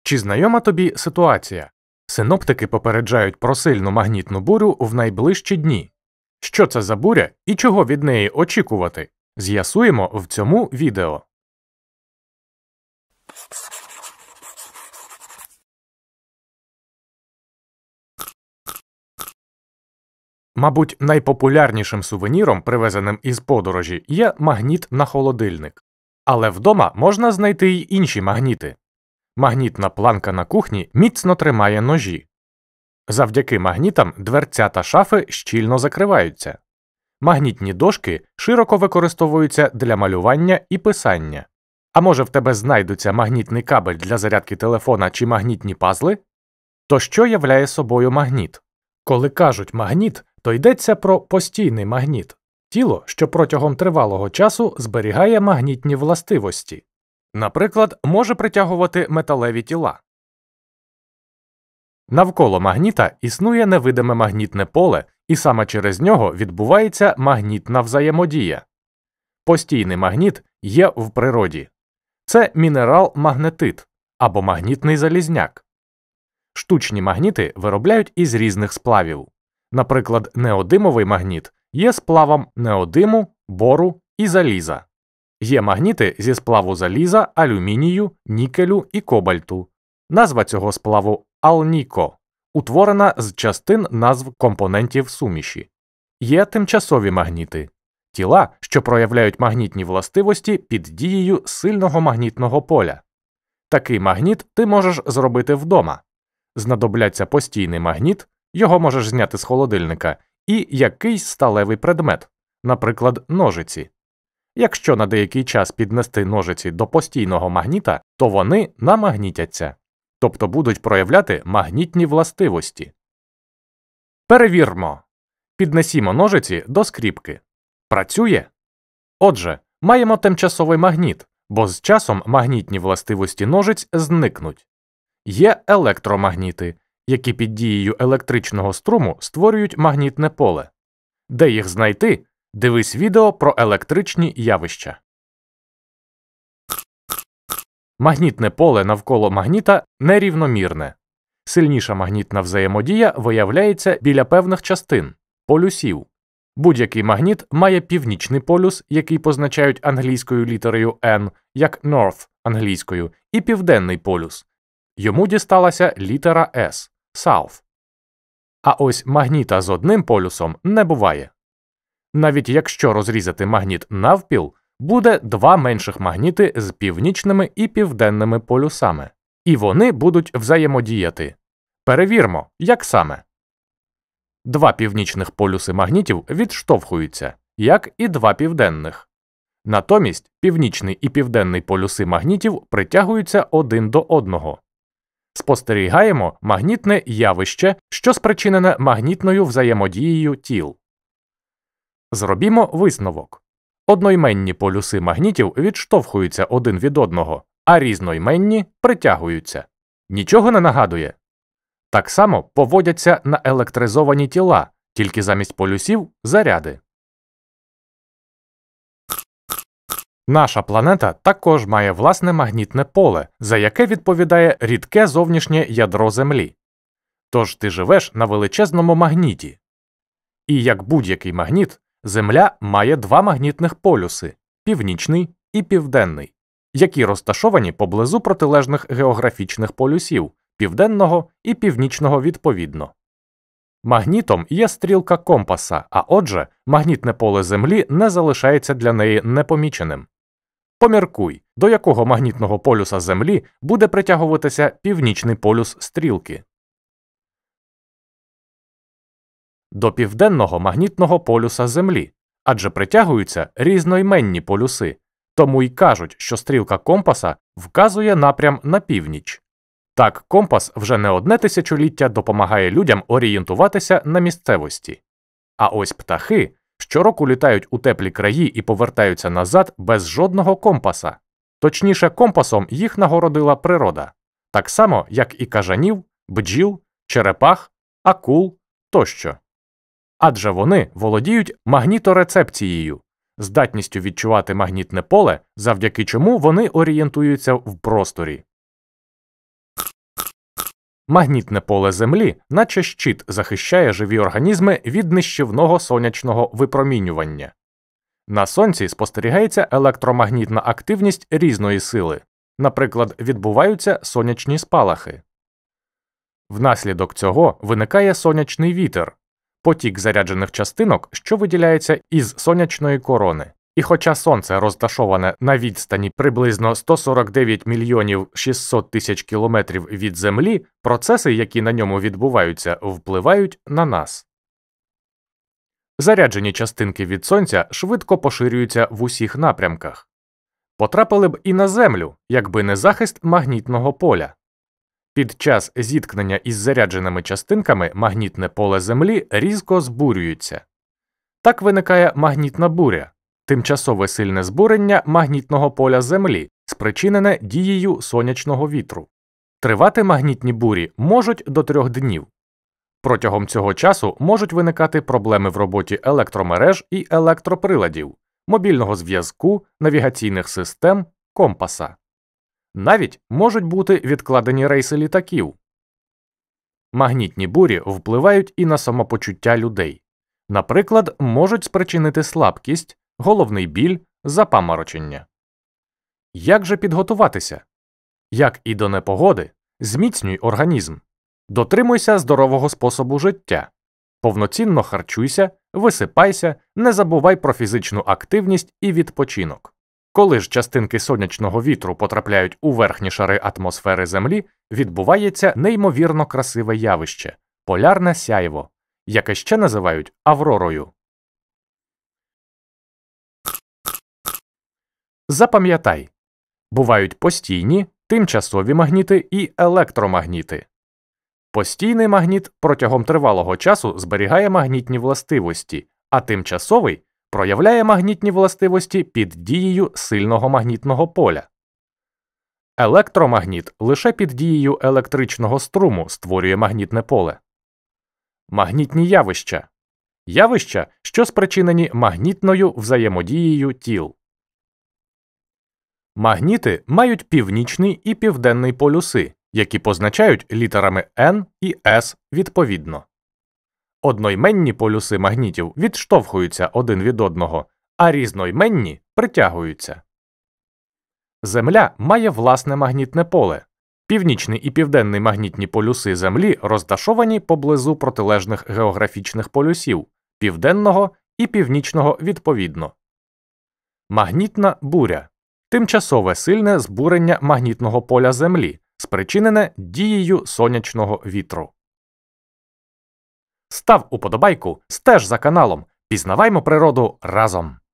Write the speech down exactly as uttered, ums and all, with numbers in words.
Чи знайома тобі ситуація? Синоптики попереджають про сильну магнітну бурю в найближчі дні. Що це за буря і чого від неї очікувати? З'ясуємо в цьому відео. Мабуть, найпопулярнішим сувеніром, привезеним із подорожі, є магніт на холодильник. Але вдома можна знайти й інші магніти. Магнітна планка на кухні міцно тримає ножі. Завдяки магнітам дверця та шафи щільно закриваються. Магнітні дошки широко використовуються для малювання і писання. А може в тебе знайдуться магнітний кабель для зарядки телефона чи магнітні пазли? То що являє собою магніт? Коли кажуть магніт, то йдеться про постійний магніт – тіло, що протягом тривалого часу зберігає магнітні властивості. Наприклад, може притягувати металеві тіла. Навколо магніта існує невидиме магнітне поле, і саме через нього відбувається магнітна взаємодія. Постійний магніт є в природі. Це мінерал-магнетит або магнітний залізняк. Штучні магніти виробляють із різних сплавів. Наприклад, неодимовий магніт є сплавом неодиму, бору і заліза. Є магніти зі сплаву заліза, алюмінію, нікелю і кобальту. Назва цього сплаву – алніко, утворена з частин назв компонентів суміші. Є тимчасові магніти – тіла, що проявляють магнітні властивості під дією сильного магнітного поля. Такий магніт ти можеш зробити вдома. Знадобляться постійний магніт, його можеш зняти з холодильника, і якийсь сталевий предмет, наприклад, ножиці. Якщо на деякий час піднести ножиці до постійного магніта, то вони намагнітяться, тобто будуть проявляти магнітні властивості. Перевірмо. Піднесімо ножиці до скріпки. Працює? Отже, маємо тимчасовий магніт, бо з часом магнітні властивості ножиць зникнуть. Є електромагніти, які під дією електричного струму створюють магнітне поле. Де їх знайти? Дивись відео про електричні явища. Магнітне поле навколо магніта нерівномірне. Сильніша магнітна взаємодія виявляється біля певних частин – полюсів. Будь-який магніт має північний полюс, який позначають англійською літерою N, як North англійською, і південний полюс. Йому дісталася літера S – South. А ось магніта з одним полюсом не буває. Навіть якщо розрізати магніт навпіл, буде два менших магніти з північними і південними полюсами. І вони будуть взаємодіяти. Перевірмо, як саме. Два північних полюси магнітів відштовхуються, як і два південних. Натомість північний і південний полюси магнітів притягуються один до одного. Спостерігаємо магнітне явище, що спричинене магнітною взаємодією тіл. Зробімо висновок. Одноіменні полюси магнітів відштовхуються один від одного, а різноіменні притягуються. Нічого не нагадує? Так само поводяться наелектризовані тіла, тільки замість полюсів – заряди. Наша планета також має власне магнітне поле, за яке відповідає рідке зовнішнє ядро Землі. Тож ти живеш на величезному магніті. І як будь-який магніт, Земля має два магнітних полюси – північний і південний, які розташовані поблизу протилежних географічних полюсів – південного і північного відповідно. Магнітом є стрілка компаса, а отже, магнітне поле Землі не залишається для неї непоміченим. Поміркуй, до якого магнітного полюса Землі буде притягуватися північний полюс стрілки. До південного магнітного полюса Землі, адже притягуються різноіменні полюси, тому й кажуть, що стрілка компаса вказує напрям на північ. Так, компас вже не одне тисячоліття допомагає людям орієнтуватися на місцевості. А ось птахи щороку літають у теплі краї і повертаються назад без жодного компаса. Точніше, компасом їх нагородила природа. Так само, як і кажанів, бджіл, черепах, акул тощо. Адже вони володіють магніторецепцією, здатністю відчувати магнітне поле, завдяки чому вони орієнтуються в просторі. Магнітне поле Землі, наче щит, захищає живі організми від нищівного сонячного випромінювання. На Сонці спостерігається електромагнітна активність різної сили. Наприклад, відбуваються сонячні спалахи. Внаслідок цього виникає сонячний вітер – потік заряджених частинок, що виділяється із сонячної корони. І хоча Сонце розташоване на відстані приблизно сто сорок дев'ять мільйонів шістсот тисяч кілометрів від Землі, процеси, які на ньому відбуваються, впливають на нас. Заряджені частинки від Сонця швидко поширюються в усіх напрямках. Потрапили б і на Землю, якби не захист магнітного поля. Під час зіткнення із зарядженими частинками магнітне поле Землі різко збурюється. Так виникає магнітна буря – тимчасове сильне збурення магнітного поля Землі, спричинене дією сонячного вітру. Тривати магнітні бурі можуть до трьох днів. Протягом цього часу можуть виникати проблеми в роботі електромереж і електроприладів, мобільного зв'язку, навігаційних систем, компаса. Навіть можуть бути відкладені рейси літаків. Магнітні бурі впливають і на самопочуття людей. Наприклад, можуть спричинити слабкість, головний біль, запаморочення. Як же підготуватися? Як і до непогоди, зміцнюй організм. Дотримуйся здорового способу життя. Повноцінно харчуйся, висипайся, не забувай про фізичну активність і відпочинок. Коли ж частинки сонячного вітру потрапляють у верхні шари атмосфери Землі, відбувається неймовірно красиве явище – полярне сяйво, яке ще називають авророю. Запам'ятай, бувають постійні, тимчасові магніти і електромагніти. Постійний магніт протягом тривалого часу зберігає магнітні властивості, а тимчасовий проявляє магнітні властивості під дією сильного магнітного поля. Електромагніт лише під дією електричного струму створює магнітне поле. Магнітні явища – явища, що спричинені магнітною взаємодією тіл. Магніти мають північний і південний полюси, які позначають літерами N і S відповідно. Одноіменні полюси магнітів відштовхуються один від одного, а різноіменні притягуються. Земля має власне магнітне поле. Північний і південний магнітні полюси Землі розташовані поблизу протилежних географічних полюсів – південного і північного відповідно. Магнітна буря – тимчасове сильне збурення магнітного поля Землі, спричинене дією сонячного вітру. Став уподобайку, стеж за каналом, пізнаваймо природу разом!